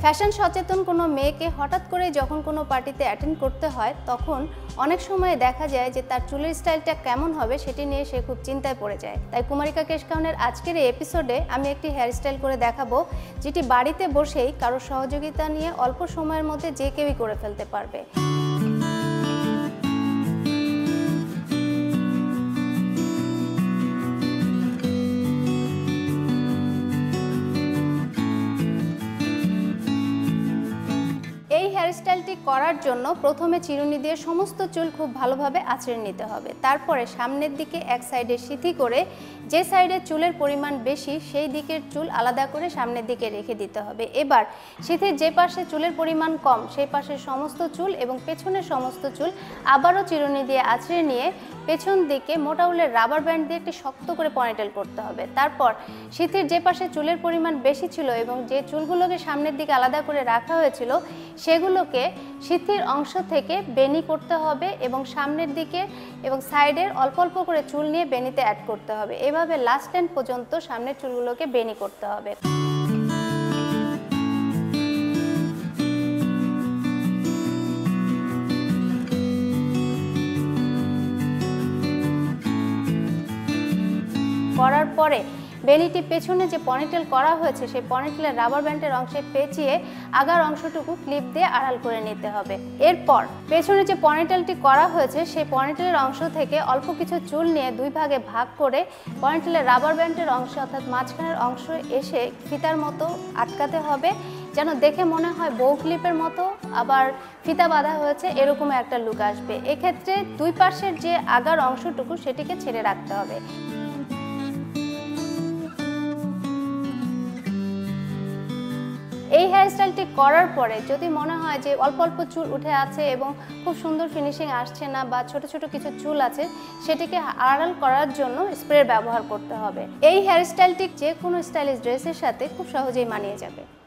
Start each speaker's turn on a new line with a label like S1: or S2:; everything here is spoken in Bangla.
S1: ফ্যাশন সচেতন কোনো মেয়েকে হঠাৎ করে যখন কোনো পার্টিতে অ্যাটেন্ড করতে হয় তখন অনেক সময় দেখা যায় যে তার চুলের স্টাইলটা কেমন হবে সেটি নিয়ে সে খুব চিন্তায় পড়ে যায়। তাই কুমারিকা কেশকাউনের আজকের এই এপিসোডে আমি একটি হেয়ার স্টাইল করে দেখাবো যেটি বাড়িতে বসেই কারোর সহযোগিতা নিয়ে অল্প সময়ের মধ্যে যে কেউই করে ফেলতে পারবে। এই হেয়ারস্টাইলটি করার জন্য প্রথমে চিরুনি দিয়ে সমস্ত চুল খুব ভালোভাবে আঁচড়ে নিতে হবে। তারপরে সামনের দিকে এক সাইডে সিথি করে যে সাইডে চুলের পরিমাণ বেশি সেই দিকের চুল আলাদা করে সামনের দিকে রেখে দিতে হবে। এবার সিথির যে পাশে চুলের পরিমাণ কম সেই পাশের সমস্ত চুল এবং পেছনের সমস্ত চুল আবারও চিরুনি দিয়ে আঁচড়ে নিয়ে পেছন দিকে মোটা উলের রাবার ব্যান্ড দিয়ে একটি শক্ত করে পনিটেল করতে হবে। তারপর সিথির যে পাশে চুলের পরিমাণ বেশি ছিল এবং যে চুলগুলোকে সামনের দিকে আলাদা করে রাখা হয়েছিল সেগুলোকে সিথির অংশ থেকে বেনি করতে হবে এবং সামনের দিকে এবং সাইডের অল্প অল্প করে চুল নিয়ে বেনিতে অ্যাড করতে হবে। এভাবে লাস্ট এন্ড পর্যন্ত সামনের চুলগুলোকে বেনি করতে হবে। করার পরে বেনিটি পেছনে যে পনিটেল করা হয়েছে সেই পনিটেলের রাবার ব্যান্ডের অংশে পেঁচিয়ে আগার অংশটুকু ক্লিপ দিয়ে আড়াল করে নিতে হবে। এরপর পেছনে যে পনিটেলটি করা হয়েছে সেই পনিটেলের অংশ থেকে অল্প কিছু চুল নিয়ে দুই ভাগে ভাগ করে পনিটেলের রাবার ব্যান্ডের অংশ অর্থাৎ মাঝখানের অংশ এসে ফিতার মতো আটকাতে হবে, যেন দেখে মনে হয় বউ ক্লিপের মতো আবার ফিতা বাঁধা হয়েছে এরকম একটা লুক আসবে। এক্ষেত্রে দুই পাশের যে আগার অংশটুকু সেটিকে ছেড়ে রাখতে হবে। এই হেয়ারস্টাইলটি করার পরে যদি মনে হয় যে অল্প অল্প চুল উঠে আছে এবং খুব সুন্দর ফিনিশিং আসছে না বা ছোট ছোট কিছু চুল আছে সেটিকে আড়াল করার জন্য স্প্রে ব্যবহার করতে হবে। এই হেয়ারস্টাইলটি যে কোনো স্টাইলিশ ড্রেসের সাথে খুব সহজেই মানিয়ে যাবে।